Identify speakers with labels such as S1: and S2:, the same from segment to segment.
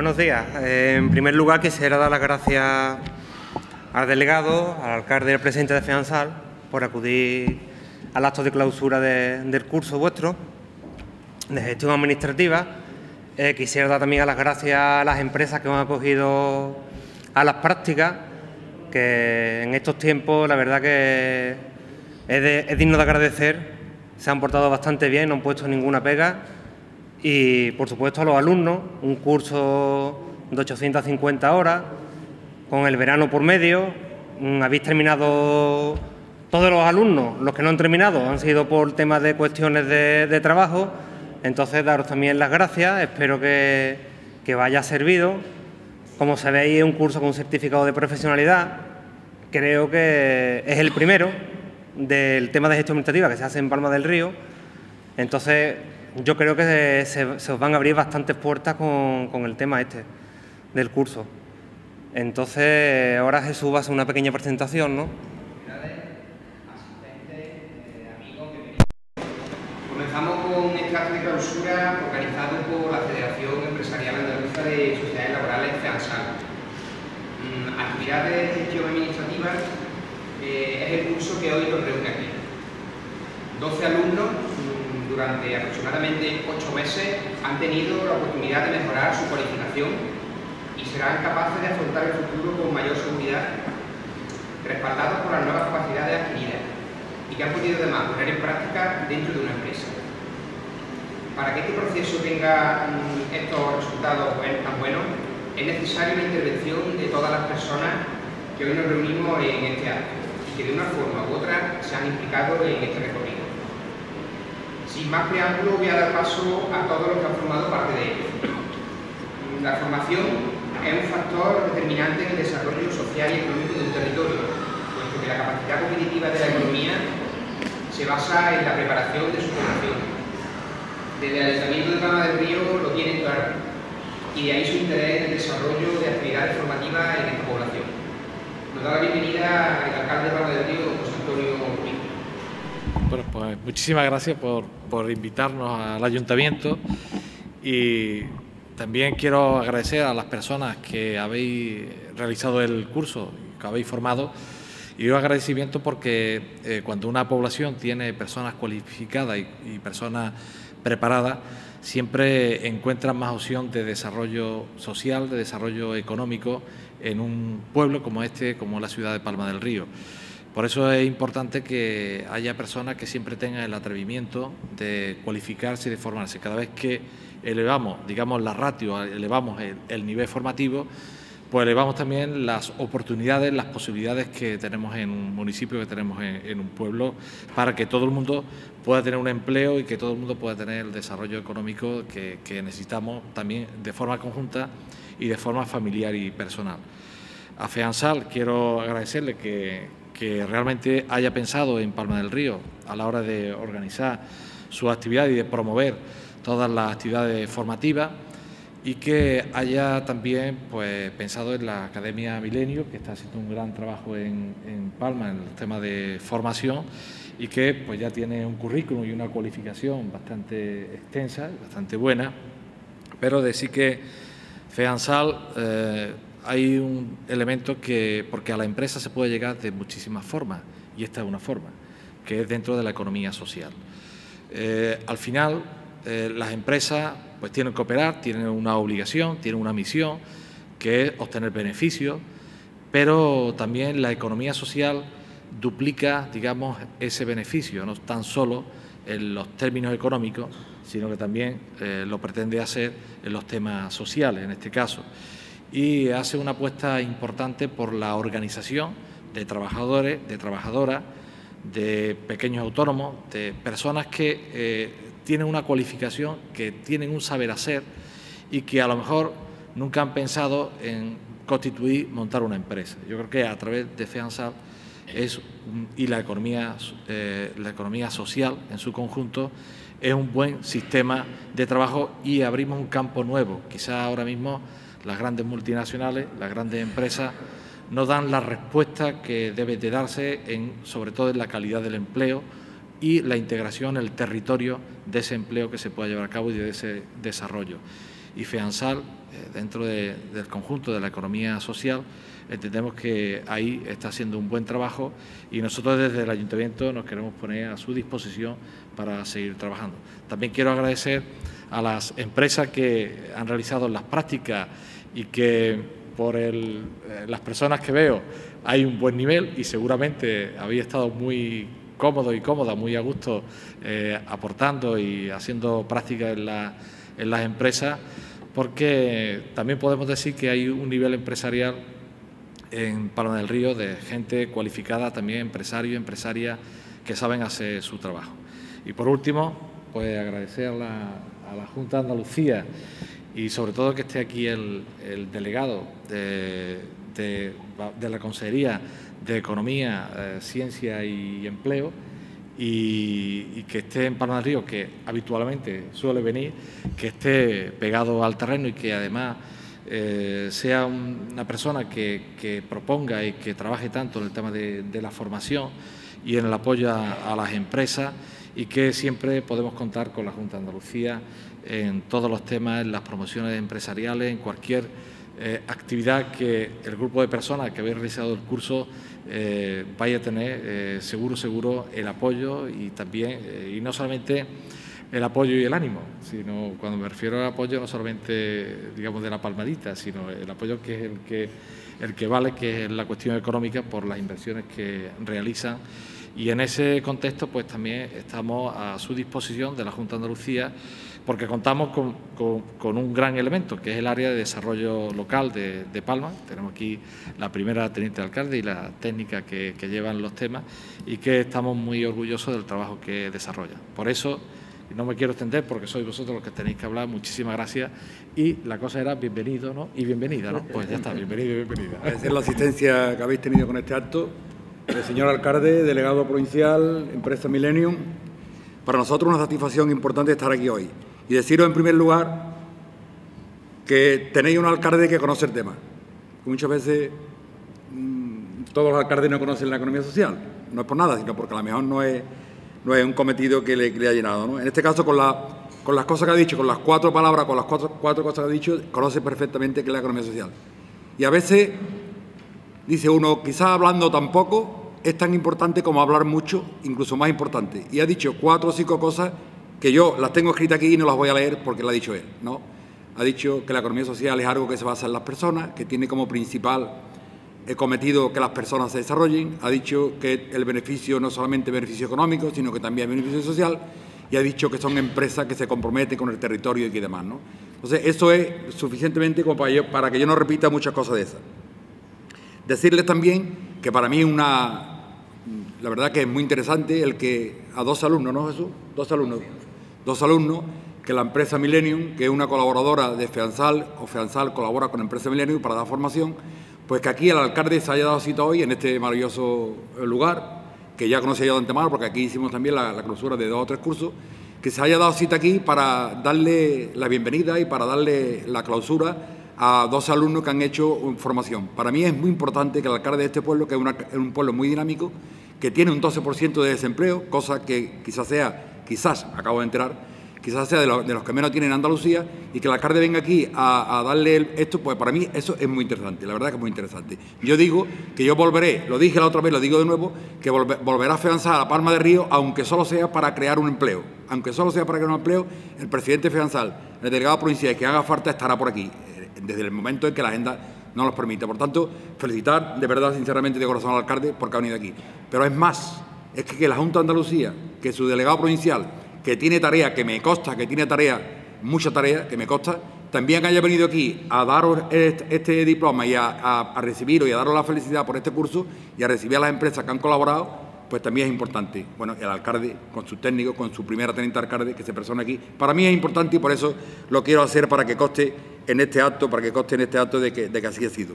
S1: buenos días. En primer lugar, quisiera dar las gracias al delegado, al alcalde y al presidente de FEANSAL por acudir al acto de clausura del curso vuestro de gestión administrativa. Quisiera dar también las gracias a las empresas que han acogido a las prácticas, que en estos tiempos la verdad que es digno de agradecer. Se han portado bastante bien, no han puesto ninguna pega. Y, por supuesto, a los alumnos, un curso de 850 horas, con el verano por medio. Habéis terminado todos los alumnos, los que no han terminado han sido por temas de cuestiones de trabajo. Entonces, daros también las gracias, espero que vaya servido. Como sabéis, es un curso con un certificado de profesionalidad. Creo que es el primero del tema de gestión administrativa que se hace en Palma del Río. Entonces, yo creo que se os van a abrir bastantes puertas con el tema este del curso. Entonces, ahora Jesús va a hacer una pequeña presentación, ¿no?
S2: Comenzamos con este acto de clausura organizado por la Federación Empresarial Andaluza de Sociedades Laborales, FEANSAL. Actividades de gestión administrativa es el curso que hoy nos reúne aquí. 12 alumnos durante aproximadamente 8 meses han tenido la oportunidad de mejorar su cualificación y serán capaces de afrontar el futuro con mayor seguridad, respaldados por las nuevas capacidades adquiridas y que han podido además poner en práctica dentro de una empresa. Para que este proceso tenga estos resultados tan buenos, es necesaria la intervención de todas las personas que hoy nos reunimos en este acto y que de una forma u otra se han implicado en este recorrido. Sin más preámbulo, voy a dar paso a todos los que han formado parte de ello. La formación es un factor determinante en el desarrollo social y económico de un territorio, puesto que la capacidad competitiva de la economía se basa en la preparación de su población. Desde el Ayuntamiento de Palma del Río lo tienen claro, y de ahí su interés en el desarrollo de actividades formativas en esta población. Nos da la bienvenida el alcalde de Palma del Río, José Antonio Ruiz.
S3: Bueno, pues muchísimas gracias por invitarnos al Ayuntamiento, y también quiero agradecer a las personas que habéis realizado el curso, que habéis formado, y un agradecimiento porque cuando una población tiene personas cualificadas y personas preparadas, siempre encuentran más opción de desarrollo social, de desarrollo económico en un pueblo como este, como la ciudad de Palma del Río. Por eso es importante que haya personas que siempre tengan el atrevimiento de cualificarse y de formarse. Cada vez que elevamos, digamos, la ratio, elevamos el nivel formativo, pues elevamos también las oportunidades, las posibilidades que tenemos en un municipio, que tenemos en un pueblo, para que todo el mundo pueda tener un empleo y que todo el mundo pueda tener el desarrollo económico que necesitamos también de forma conjunta y de forma familiar y personal. A FEANSAL quiero agradecerle que realmente haya pensado en Palma del Río a la hora de organizar su actividad y de promover todas las actividades formativas, y que haya también pensado en la Academia Milenio, que está haciendo un gran trabajo en Palma en el tema de formación, y que ya tiene un currículum y una cualificación bastante extensa, bastante buena. Pero decir que FEANSAL hay un elemento porque a la empresa se puede llegar de muchísimas formas, y esta es una forma, que es dentro de la economía social. Al final, las empresas tienen que operar, tienen una obligación, tienen una misión, que es obtener beneficios, pero también la economía social duplica, digamos, ese beneficio, no tan solo en los términos económicos, sino que también lo pretende hacer en los temas sociales, en este caso. Y hace una apuesta importante por la organización de trabajadores, de trabajadoras, de pequeños autónomos, de personas que tienen una cualificación, que tienen un saber hacer y que a lo mejor nunca han pensado en constituir, montar una empresa. Yo creo que a través de FEANSAL y la economía social en su conjunto es un buen sistema de trabajo, y abrimos un campo nuevo. Quizás ahora mismo las grandes multinacionales, las grandes empresas, no dan la respuesta que debe de darse, sobre todo en la calidad del empleo y la integración en el territorio de ese empleo que se pueda llevar a cabo y de ese desarrollo. y FEANSAL, dentro del conjunto de la economía social, entendemos que ahí está haciendo un buen trabajo y nosotros desde el Ayuntamiento nos queremos poner a su disposición para seguir trabajando. También quiero agradecer a las empresas que han realizado las prácticas y que por las personas que veo hay un buen nivel y seguramente habéis estado muy cómodos y cómodas, muy a gusto aportando y haciendo prácticas en las empresas, porque también podemos decir que hay un nivel empresarial en Palma del Río de gente cualificada, también empresarios y empresarias que saben hacer su trabajo. Y por último, pues agradecer a la Junta de Andalucía y sobre todo que esté aquí el delegado de la Consejería de Economía, Ciencia y Empleo y que esté en Palma del Río, que habitualmente suele venir, que esté pegado al terreno y que además sea una persona que proponga y que trabaje tanto en el tema de la formación y en el apoyo a las empresas y que siempre podemos contar con la Junta de Andalucía en todos los temas, en las promociones empresariales, en cualquier actividad que el grupo de personas que habéis realizado el curso vaya a tener seguro el apoyo y también, y no solamente el apoyo y el ánimo, sino cuando me refiero al apoyo no solamente, digamos, de la palmadita, sino el apoyo que es el que vale, que es la cuestión económica por las inversiones que realizan. Y en ese contexto, pues también estamos a su disposición de la Junta de Andalucía, porque contamos con un gran elemento, que es el área de desarrollo local de Palma. Tenemos aquí la primera teniente de alcalde y la técnica que llevan los temas y que estamos muy orgullosos del trabajo que desarrollan. Por eso, y no me quiero extender porque sois vosotros los que tenéis que hablar, muchísimas gracias. Y la cosa era bienvenido, ¿no? Y bienvenida, ¿no? Pues ya está, bienvenido y bienvenida.
S4: Agradecer la asistencia que habéis tenido con este acto. El señor alcalde, delegado provincial, empresa Millennium. Para nosotros una satisfacción importante estar aquí hoy. Y deciros en primer lugar que tenéis un alcalde que conoce el tema. Muchas veces todos los alcaldes no conocen la economía social. No es por nada, sino porque a lo mejor no es un cometido que le ha llenado, ¿no? En este caso, con las cosas que ha dicho, con las 4 palabras, con las cuatro cosas que ha dicho, conoce perfectamente qué es la economía social. Y a veces dice uno, quizás hablando tan poco, es tan importante como hablar mucho, incluso más importante. Y ha dicho 4 o 5 cosas que yo las tengo escritas aquí y no las voy a leer porque lo ha dicho él, ¿no? Ha dicho que la economía social es algo que se basa en las personas, que tiene como principal cometido que las personas se desarrollen. Ha dicho que el beneficio no es solamente beneficio económico, sino que también es beneficio social. Y ha dicho que son empresas que se comprometen con el territorio y demás, ¿no? Entonces, eso es suficientemente como para que yo no repita muchas cosas de esas. Decirles también que para mí la verdad que es muy interesante el que a 2 alumnos, ¿no, Jesús? 2 alumnos, que la empresa Millennium, que es una colaboradora de FEANSAL, o FEANSAL colabora con la empresa Millennium para dar formación, pues que aquí el alcalde se haya dado cita hoy en este maravilloso lugar, que ya conocía yo de antemano, porque aquí hicimos también la clausura de 2 o 3 cursos, que se haya dado cita aquí para darle la bienvenida y para darle la clausura a 2 alumnos que han hecho formación. Para mí es muy importante que el alcalde de este pueblo, que es un pueblo muy dinámico, que tiene un 12% de desempleo, cosa que quizás, acabo de enterar, quizás sea de los que menos tienen en Andalucía, y que el alcalde venga aquí a darle esto, pues para mí eso es muy interesante, la verdad que es muy interesante. Yo digo que yo volveré, lo dije la otra vez, lo digo de nuevo, que volverá a FEANSAL a la Palma del Río, aunque solo sea para crear un empleo. Aunque solo sea para crear un empleo, el presidente de FEANSAL, el delegado provincial, que haga falta, estará por aquí, desde el momento en que la agenda no los permite. Por tanto, felicitar de verdad, sinceramente, de corazón al alcalde porque ha venido aquí. Pero es más, es que la Junta de Andalucía, que su delegado provincial, que tiene tarea, que me consta, que tiene tarea, mucha tarea, que me consta, también haya venido aquí a daros este diploma y a recibiros y a daros la felicidad por este curso y a recibir a las empresas que han colaborado, pues también es importante. Bueno, el alcalde, con sus técnicos, con su primera teniente alcalde, que se persona aquí, para mí es importante y por eso lo quiero hacer para que conste en este acto, de que así ha sido.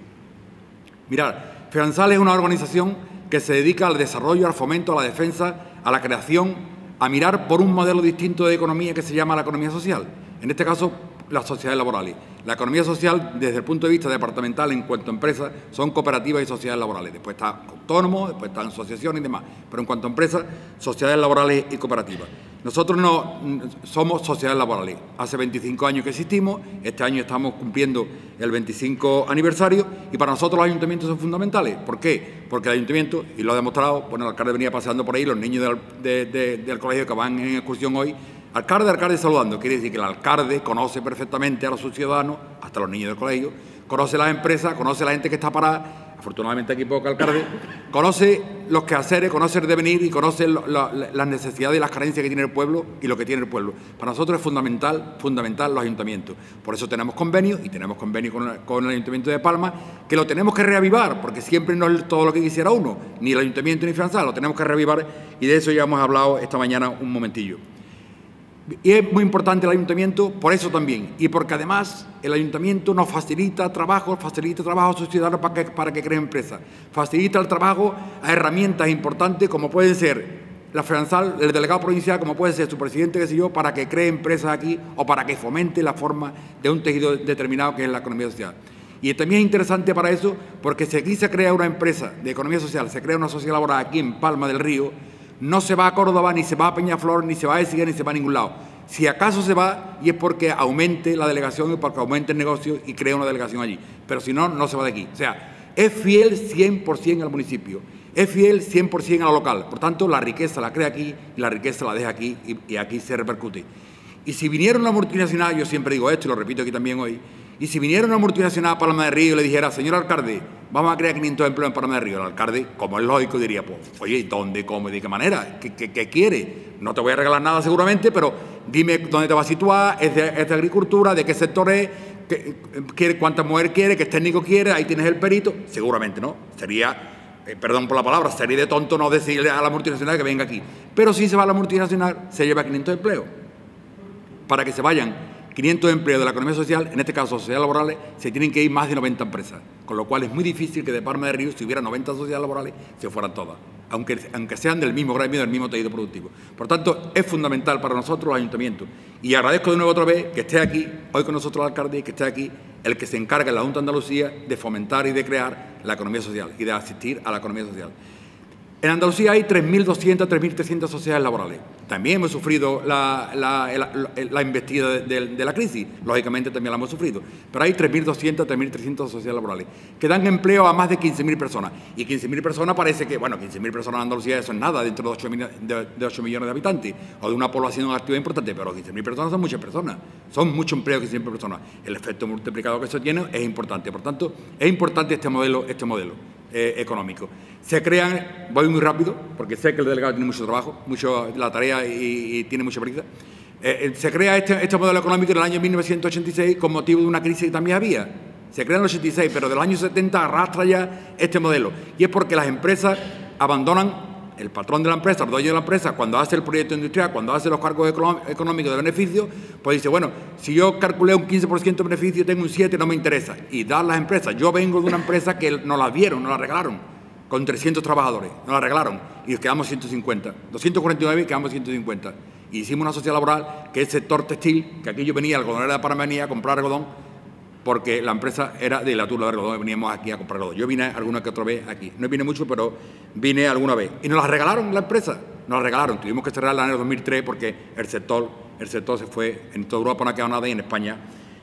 S4: Mirad, FEANSAL es una organización que se dedica al desarrollo, al fomento, a la defensa, a la creación, a mirar por un modelo distinto de economía que se llama la economía social. En este caso, las sociedades laborales. La economía social, desde el punto de vista departamental, en cuanto a empresas, son cooperativas y sociedades laborales. Después está autónomos, después están asociaciones y demás. Pero en cuanto a empresas, sociedades laborales y cooperativas. Nosotros no somos sociedades laborales. Hace 25 años que existimos, este año estamos cumpliendo el 25 aniversario y para nosotros los ayuntamientos son fundamentales. ¿Por qué? Porque el ayuntamiento, y lo ha demostrado, bueno, el alcalde venía pasando por ahí, los niños del colegio que van en excursión hoy, alcalde saludando. Quiere decir que el alcalde conoce perfectamente a los sus ciudadanos, hasta los niños del colegio, conoce las empresas, conoce a la gente que está parada. Afortunadamente aquí poco alcalde, conoce los quehaceres, conoce el devenir y conoce las necesidades y las carencias que tiene el pueblo y lo que tiene el pueblo. Para nosotros es fundamental los ayuntamientos. Por eso tenemos convenios y tenemos convenio con el Ayuntamiento de Palma, que lo tenemos que reavivar, porque siempre no es todo lo que quisiera uno, ni el Ayuntamiento ni Fianzal, lo tenemos que reavivar y de eso ya hemos hablado esta mañana un momentillo. Y es muy importante el ayuntamiento por eso también, y porque además el ayuntamiento nos facilita trabajo a sus ciudadanos para que creen empresas, facilita el trabajo a herramientas importantes como pueden ser la Fianzal, el delegado provincial, como puede ser su presidente, qué sé yo, para que cree empresas aquí o para que fomente la forma de un tejido determinado que es la economía social. Y también es interesante para eso porque si aquí se crea una empresa de economía social, se crea una sociedad laboral aquí en Palma del Río, no se va a Córdoba, ni se va a Peñaflor, ni se va a Écija, ni se va a ningún lado. Si acaso se va, y es porque aumente la delegación y porque aumente el negocio y crea una delegación allí. Pero si no, no se va de aquí. O sea, es fiel 100% al municipio, es fiel 100% a lo local. Por tanto, la riqueza la crea aquí y la riqueza la deja aquí y aquí se repercute. Y si viniera una multinacional, yo siempre digo esto y lo repito aquí también hoy, y si viniera una multinacional a Palma del Río y le dijera, señor alcalde, vamos a crear 500 empleos en Palma del Río, el alcalde, como es lógico, diría, pues, oye, ¿dónde, cómo y de qué manera? ¿Qué quiere? No te voy a regalar nada seguramente, pero dime dónde te vas a situar, es de agricultura, de qué sector es, cuánta mujer quiere, qué técnico quiere, ahí tienes el perito. Seguramente, ¿no? Sería, perdón por la palabra, sería de tonto no decirle a la multinacional que venga aquí. Pero si se va a la multinacional, se lleva 500 empleos. Para que se vayan 500 empleos de la economía social, en este caso sociedades laborales, se tienen que ir más de 90 empresas, con lo cual es muy difícil que de Palma del Río, si hubiera 90 sociedades laborales, se fueran todas, aunque sean del mismo gremio, del mismo tejido productivo. Por tanto, es fundamental para nosotros los ayuntamientos. Y agradezco de nuevo otra vez que esté aquí, hoy con nosotros el alcalde, y que esté aquí el que se encarga en la Junta de Andalucía de fomentar y de crear la economía social y de asistir a la economía social. En Andalucía hay 3.200, 3.300 sociedades laborales. También hemos sufrido la embestida de la crisis. Lógicamente también la hemos sufrido. Pero hay 3.200, 3.300 sociedades laborales que dan empleo a más de 15.000 personas. Y 15.000 personas parece que, bueno, 15.000 personas en Andalucía eso es nada dentro de 8 millones de habitantes o de una población activa importante. Pero 15.000 personas son muchas personas. Son mucho empleo 15.000 personas. El efecto multiplicador que eso tiene es importante. Por tanto, es importante este modelo económico. Se crean, voy muy rápido, porque sé que el delegado tiene mucho trabajo, la tarea y tiene mucha prisa. Se crea este modelo económico en el año 1986 con motivo de una crisis que también había. Se crea en el 86, pero del año 70 arrastra ya este modelo. Y es porque las empresas abandonan, el patrón de la empresa, el dueño de la empresa, cuando hace el proyecto industrial, cuando hace los cargos económicos de beneficio, pues dice, bueno, si yo calculé un 15% de beneficio, tengo un 7%, no me interesa. Y dan las empresas. Yo vengo de una empresa que nos la dieron, nos la regalaron, con 300 trabajadores, nos la regalaron, y nos quedamos 150. 249 y quedamos 150. Y hicimos una sociedad laboral, que es el sector textil, que aquí yo venía, el algodonero de Palma venía a comprar algodón, porque la empresa era de la Tula de algodón, veníamos aquí a comprar algodón. Yo vine alguna que otra vez aquí. No vine mucho, pero vine alguna vez. Y nos la regalaron la empresa, nos la regalaron. Tuvimos que cerrar el año 2003 porque el sector se fue, en toda Europa no ha quedado nada y en España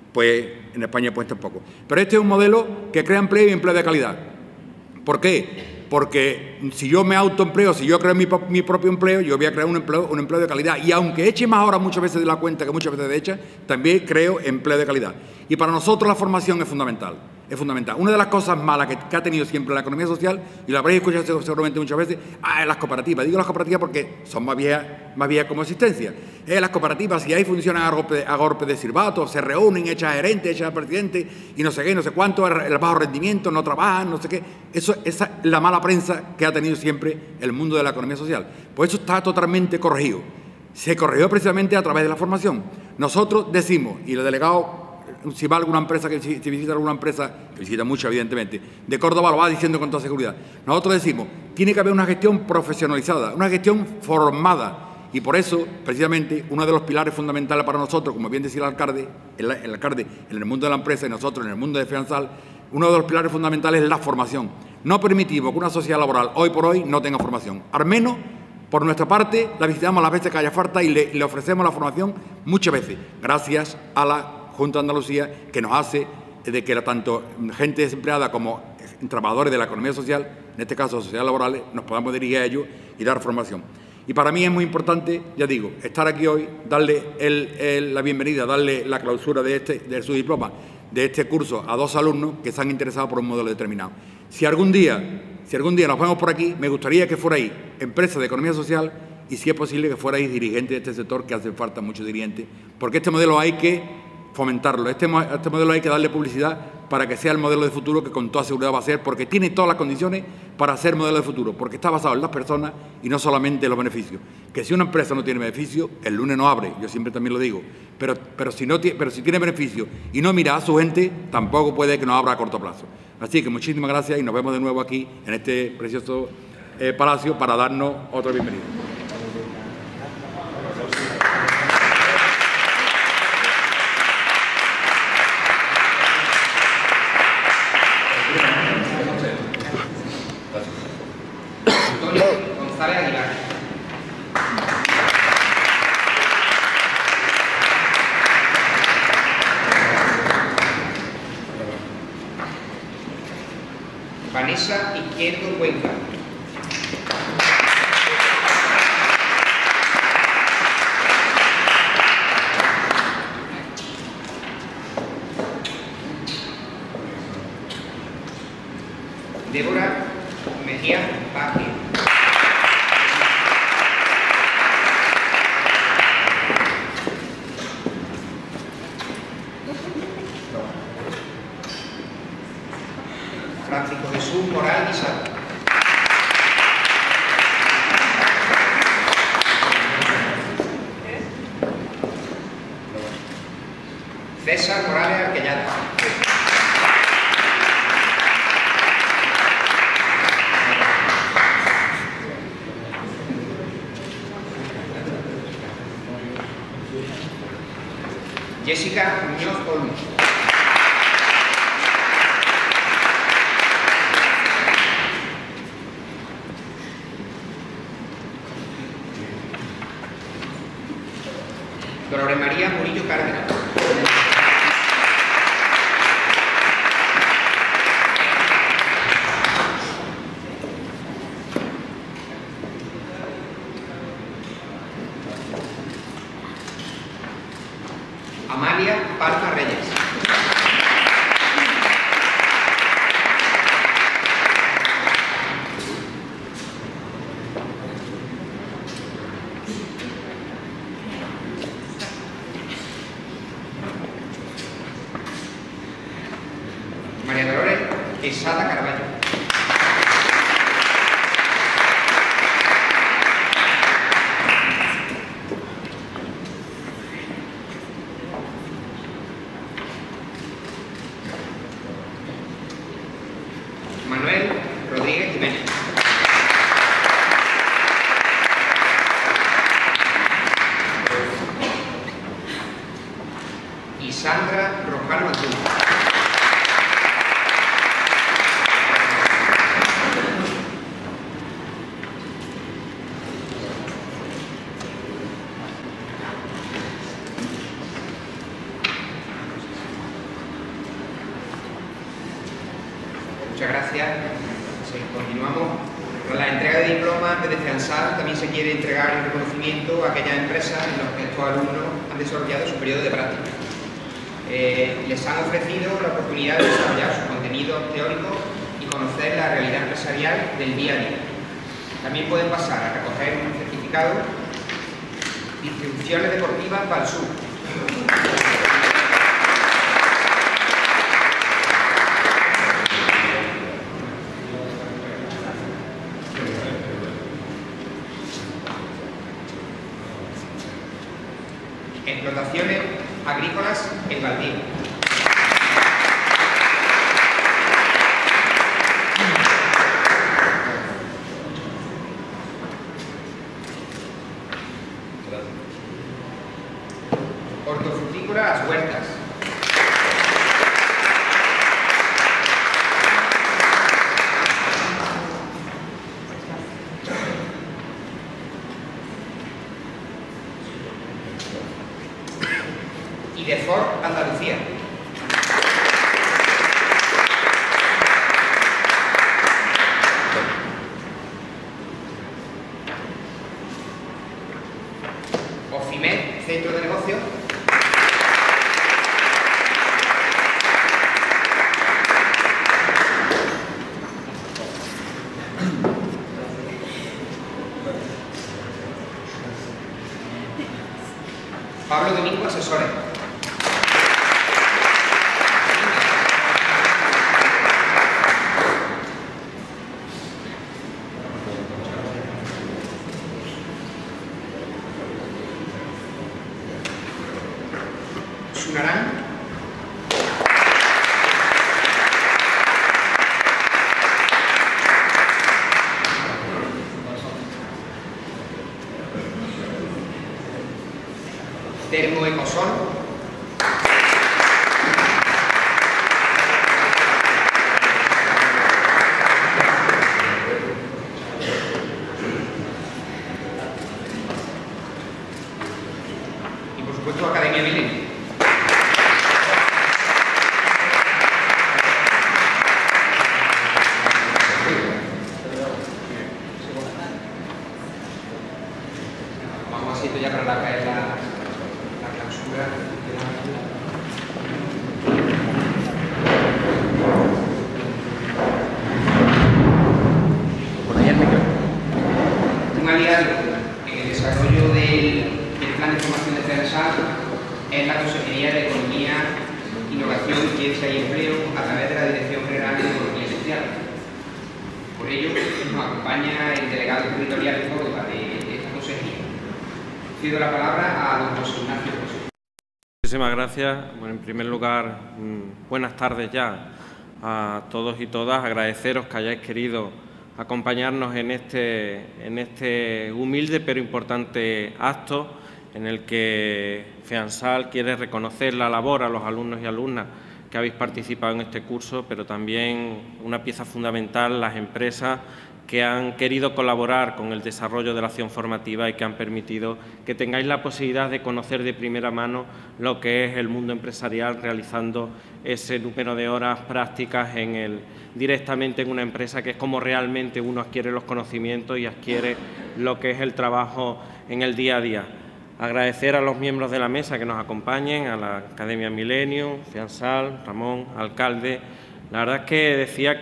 S4: tampoco. Pero este es un modelo que crea empleo y empleo de calidad. ¿Por qué? Porque si yo me autoempleo, si yo creo mi propio empleo, yo voy a crear un empleo de calidad. Y aunque eche más horas muchas veces de la cuenta que muchas veces de hecha, también creo empleo de calidad. Y para nosotros la formación es fundamental. Es fundamental. Una de las cosas malas que ha tenido siempre la economía social, y lo habréis escuchado seguramente muchas veces, es las cooperativas. Digo las cooperativas porque son más viejas como existencia. Las cooperativas, si ahí funcionan a golpe de silbato, se reúnen, echan a gerente, echan a presidente, y no sé qué, no sé cuánto, el bajo rendimiento, no trabajan, no sé qué. Esa es la mala prensa que ha tenido siempre el mundo de la economía social. Pues eso está totalmente corregido. Se corrigió precisamente a través de la formación. Nosotros decimos, y el delegado, si va a alguna empresa, si visita alguna empresa, que visita mucho evidentemente, de Córdoba lo va diciendo con toda seguridad. Nosotros decimos, tiene que haber una gestión profesionalizada, una gestión formada. Y por eso, precisamente, uno de los pilares fundamentales para nosotros, como bien decía el alcalde en el mundo de la empresa y nosotros en el mundo de Fianzal, uno de los pilares fundamentales es la formación. No permitimos que una sociedad laboral hoy por hoy no tenga formación. Al menos Por nuestra parte, la visitamos las veces que haya falta y le ofrecemos la formación muchas veces, gracias a la Junta de Andalucía, que nos hace de que tanto gente desempleada como trabajadores de la economía social, en este caso sociedades laborales, nos podamos dirigir a ellos y dar formación. Y para mí es muy importante, ya digo, estar aquí hoy, darle la bienvenida, darle la clausura de su diploma, de este curso, a 2 alumnos que se han interesado por un modelo determinado. Si algún día nos vemos por aquí, me gustaría que fuerais empresa de economía social y, si es posible, que fuerais dirigentes de este sector, que hacen falta muchos dirigentes, porque este modelo hay que fomentarlo, este modelo hay que darle publicidad para que sea el modelo de futuro que con toda seguridad va a ser, porque tiene todas las condiciones para ser modelo de futuro, porque está basado en las personas y no solamente en los beneficios. Que si una empresa no tiene beneficio, el lunes no abre, yo siempre también lo digo, pero si tiene beneficio y no mira a su gente, tampoco puede que no abra a corto plazo. Así que muchísimas gracias y nos vemos de nuevo aquí en este precioso palacio para darnos otra bienvenida.
S2: Antonio González Aguilar. Vanessa Izquierdo Cuenca. Débora Mejía Vázquez. Francisco Jesús Moral Guisado. César Morales Arquellada. Jessica Muñoz Olmos. Dolores María Murillo Cárdenas. Amalia Palma Reyes. María Dolores Quesada Carballo. Manuel Rodríguez Jiménez. Y Sandra Rojano Antún. Muchas gracias. Sí, continuamos. Con la entrega de diplomas de FEANSAL también se quiere entregar el reconocimiento a aquellas empresas en las que estos alumnos han desarrollado su periodo de práctica. Les han ofrecido la oportunidad de desarrollar sus contenidos teóricos y conocer la realidad empresarial del día a día. También pueden pasar a recoger un certificado de Instituciones Deportivas Valsur. Explotaciones agrícolas en Valdivia. Hortofrutícola Andalucía. Ofimed, Centro de Negocios. Pablo Domingo, Asesores. Sunarán. Termoecosol. Y por supuesto Academia Milenio. Vamos a ya para la clausura. Un aliado en el desarrollo del plan de formación de FEANSAL es la Consejería de Economía, Innovación, Ciencia y Empleo a través de la Dirección General de Economía Social. Por ello nos acompaña el delegado territorial de Córdoba de esta consejería. Cedo la palabra a don José Ignacio José.
S5: Muchísimas gracias. Bueno, en primer lugar, buenas tardes ya a todos y todas. Agradeceros que hayáis querido acompañarnos en este humilde pero importante acto en el que FEANSAL quiere reconocer la labor a los alumnos y alumnas que habéis participado en este curso, pero también una pieza fundamental, las empresas que han querido colaborar con el desarrollo de la acción formativa y que han permitido que tengáis la posibilidad de conocer de primera mano lo que es el mundo empresarial, realizando ese número de horas prácticas directamente en una empresa, que es como realmente uno adquiere los conocimientos y adquiere lo que es el trabajo en el día a día. Agradecer a los miembros de la mesa que nos acompañen, a la Academia Milenio, FEANSAL, Ramón, alcalde. La verdad es que decía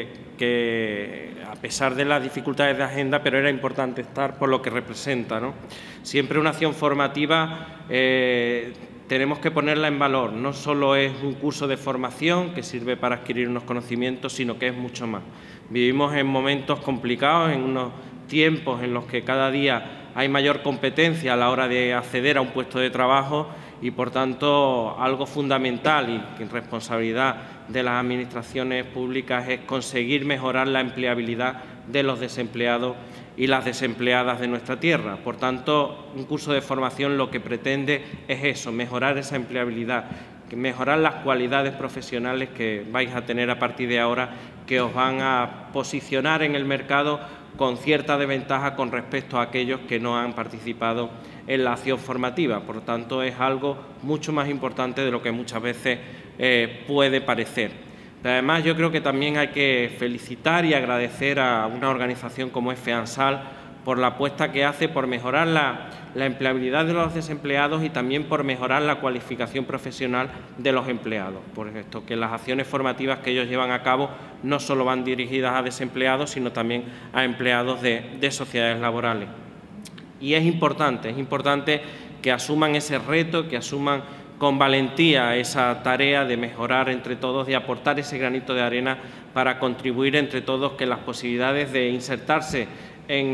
S5: que a pesar de las dificultades de agenda, pero era importante estar por lo que representa, ¿no? Siempre una acción formativa tenemos que ponerla en valor. No solo es un curso de formación que sirve para adquirir unos conocimientos, sino que es mucho más. Vivimos en momentos complicados, en unos tiempos en los que cada día hay mayor competencia a la hora de acceder a un puesto de trabajo y, por tanto, algo fundamental y responsabilidad de las administraciones públicas es conseguir mejorar la empleabilidad de los desempleados y las desempleadas de nuestra tierra. Por tanto, un curso de formación lo que pretende es eso, mejorar esa empleabilidad, mejorar las cualidades profesionales que vais a tener a partir de ahora, que os van a posicionar en el mercado con cierta desventaja con respecto a aquellos que no han participado en la acción formativa. Por tanto, es algo mucho más importante de lo que muchas veces puede parecer. Pero además, yo creo que también hay que felicitar y agradecer a una organización como es FEANSAL por la apuesta que hace por mejorar la empleabilidad de los desempleados y también por mejorar la cualificación profesional de los empleados. Por esto, que las acciones formativas que ellos llevan a cabo no solo van dirigidas a desempleados, sino también a empleados de sociedades laborales. Y es importante que asuman ese reto, que asuman con valentía esa tarea de mejorar entre todos, de aportar ese granito de arena para contribuir entre todos que las posibilidades de insertarse en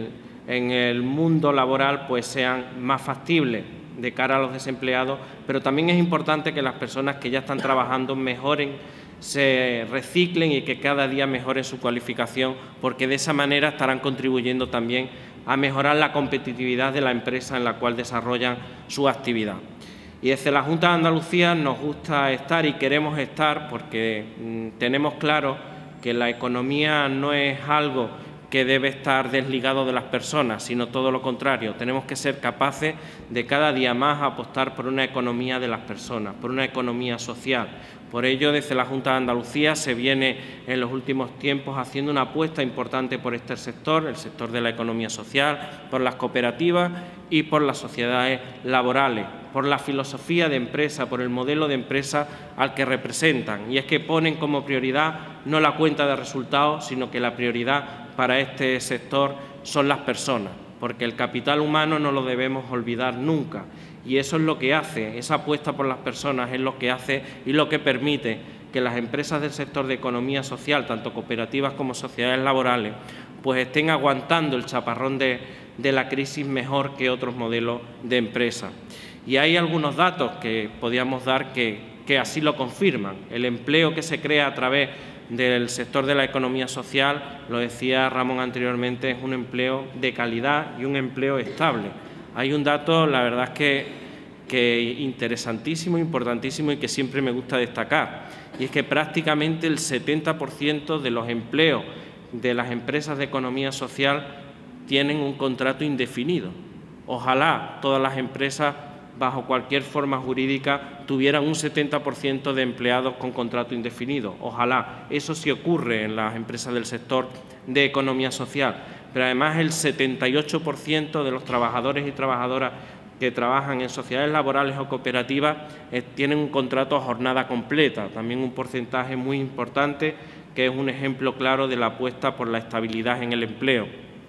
S5: el mundo laboral pues sean más factibles de cara a los desempleados, pero también es importante que las personas que ya están trabajando mejoren, se reciclen y que cada día mejoren su cualificación, porque de esa manera estarán contribuyendo también a mejorar la competitividad de la empresa en la cual desarrollan su actividad. Y desde la Junta de Andalucía nos gusta estar y queremos estar porque tenemos claro que la economía no es algo que debe estar desligado de las personas, sino todo lo contrario. Tenemos que ser capaces de cada día más apostar por una economía de las personas, por una economía social. Por ello, desde la Junta de Andalucía se viene en los últimos tiempos haciendo una apuesta importante por este sector, el sector de la economía social, por las cooperativas y por las sociedades laborales, por la filosofía de empresa, por el modelo de empresa al que representan. Y es que ponen como prioridad no la cuenta de resultados, sino que la prioridad para este sector son las personas, porque el capital humano no lo debemos olvidar nunca. Y eso es lo que hace, esa apuesta por las personas es lo que hace y lo que permite que las empresas del sector de economía social, tanto cooperativas como sociedades laborales, pues estén aguantando el chaparrón de la crisis mejor que otros modelos de empresa. Y hay algunos datos que podíamos dar que así lo confirman. El empleo que se crea a través del sector de la economía social, lo decía Ramón anteriormente, es un empleo de calidad y un empleo estable. Hay un dato, la verdad es que interesantísimo, importantísimo y que siempre me gusta destacar, y es que prácticamente el 70% de los empleos de las empresas de economía social tienen un contrato indefinido. Ojalá todas las empresas, bajo cualquier forma jurídica, tuvieran un 70% de empleados con contrato indefinido. Ojalá. Eso sí ocurre en las empresas del sector de economía social. Pero además el 78% de los trabajadores y trabajadoras que trabajan en sociedades laborales o cooperativas tienen un contrato a jornada completa, también un porcentaje muy importante que es un ejemplo claro de la apuesta por la estabilidad en el empleo.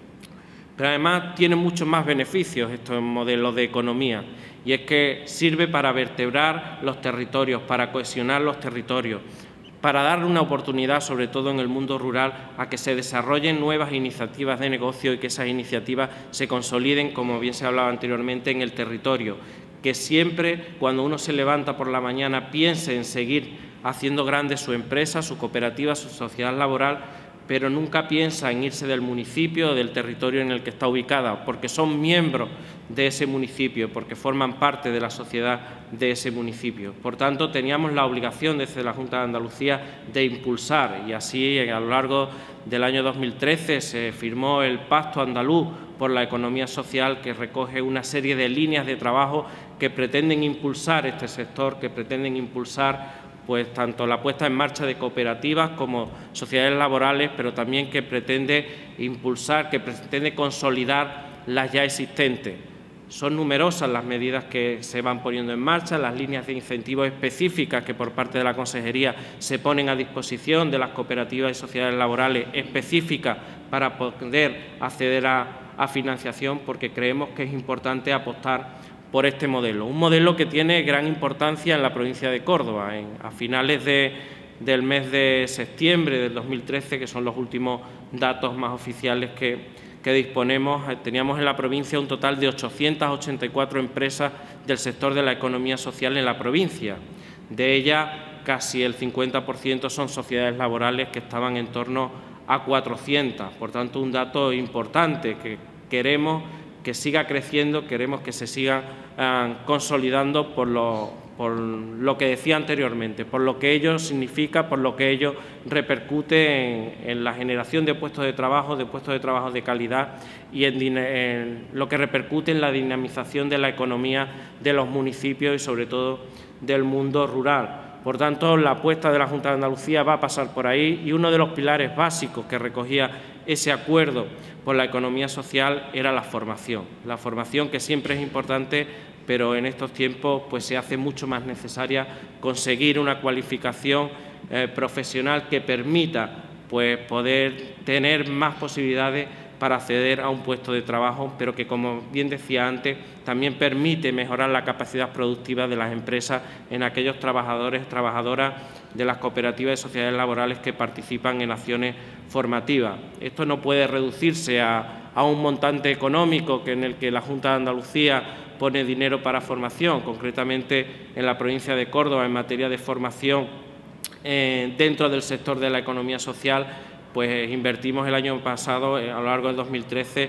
S5: Pero además tiene muchos más beneficios estos modelos de economía, y es que sirve para vertebrar los territorios, para cohesionar los territorios, para darle una oportunidad, sobre todo en el mundo rural, a que se desarrollen nuevas iniciativas de negocio y que esas iniciativas se consoliden, como bien se hablaba anteriormente, en el territorio. Que siempre, cuando uno se levanta por la mañana, piense en seguir haciendo grande su empresa, su cooperativa, su sociedad laboral, pero nunca piensa en irse del municipio o del territorio en el que está ubicada, porque son miembros de ese municipio, porque forman parte de la sociedad de ese municipio. Por tanto, teníamos la obligación desde la Junta de Andalucía de impulsar, y así a lo largo del año 2013 se firmó el Pacto Andaluz por la Economía Social, que recoge una serie de líneas de trabajo que pretenden impulsar este sector, que pretenden impulsar pues tanto la puesta en marcha de cooperativas como sociedades laborales, pero también que pretende impulsar, que pretende consolidar las ya existentes. Son numerosas las medidas que se van poniendo en marcha, las líneas de incentivos específicas que por parte de la Consejería se ponen a disposición de las cooperativas y sociedades laborales específicas para poder acceder a financiación, porque creemos que es importante apostar por este modelo. Un modelo que tiene gran importancia en la provincia de Córdoba. A finales del mes de septiembre del 2013, que son los últimos datos más oficiales que disponemos, teníamos en la provincia un total de 884 empresas del sector de la economía social en la provincia. De ellas, casi el 50% son sociedades laborales, que estaban en torno a 400. Por tanto, un dato importante que queremos que siga creciendo, queremos que se siga consolidando por lo que decía anteriormente, por lo que ello significa, por lo que ello repercute en la generación de puestos de trabajo de calidad, y en lo que repercute en la dinamización de la economía de los municipios y sobre todo del mundo rural. Por tanto, la apuesta de la Junta de Andalucía va a pasar por ahí, y uno de los pilares básicos que recogía ese acuerdo por la economía social era la formación. La formación, que siempre es importante, pero en estos tiempos pues se hace mucho más necesaria conseguir una cualificación profesional que permita pues poder tener más posibilidades para acceder a un puesto de trabajo, pero que, como bien decía antes, también permite mejorar la capacidad productiva de las empresas en aquellos trabajadores, trabajadoras de las cooperativas y sociedades laborales que participan en acciones formativas. Esto no puede reducirse a un montante económico en el que la Junta de Andalucía pone dinero para formación. Concretamente, en la provincia de Córdoba, en materia de formación dentro del sector de la economía social, pues invertimos el año pasado, a lo largo del 2013,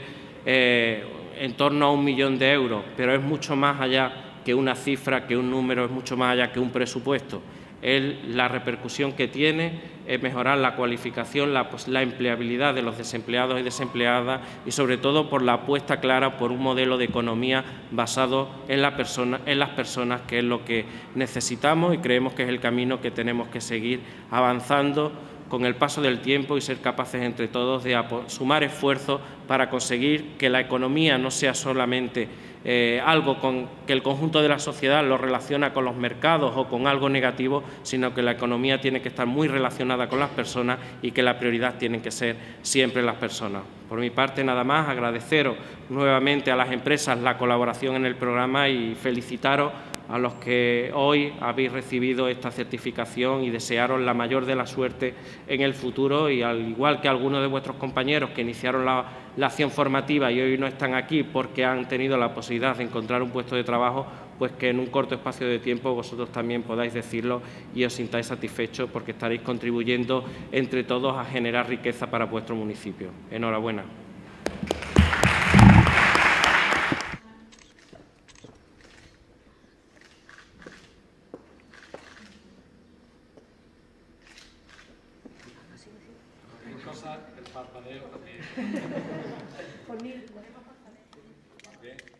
S5: en torno a 1 millón de euros, pero es mucho más allá que una cifra, que un número, es mucho más allá que un presupuesto. la repercusión que tiene, es mejorar la cualificación, la empleabilidad de los desempleados y desempleadas y, sobre todo, por la apuesta clara por un modelo de economía basado en las personas, que es lo que necesitamos y creemos que es el camino que tenemos que seguir avanzando con el paso del tiempo y ser capaces entre todos de sumar esfuerzos para conseguir que la economía no sea solamente algo que el conjunto de la sociedad lo relaciona con los mercados o con algo negativo, sino que la economía tiene que estar muy relacionada con las personas y que la prioridad tienen que ser siempre las personas. Por mi parte, nada más, agradeceros nuevamente a las empresas la colaboración en el programa y felicitaros a los que hoy habéis recibido esta certificación y desearos la mayor de la suerte en el futuro, y al igual que algunos de vuestros compañeros que iniciaron la acción formativa y hoy no están aquí porque han tenido la posibilidad de encontrar un puesto de trabajo, pues que en un corto espacio de tiempo vosotros también podáis decirlo y os sintáis satisfechos porque estaréis contribuyendo entre todos a generar riqueza para vuestro municipio. Enhorabuena.
S3: El parpadeo también.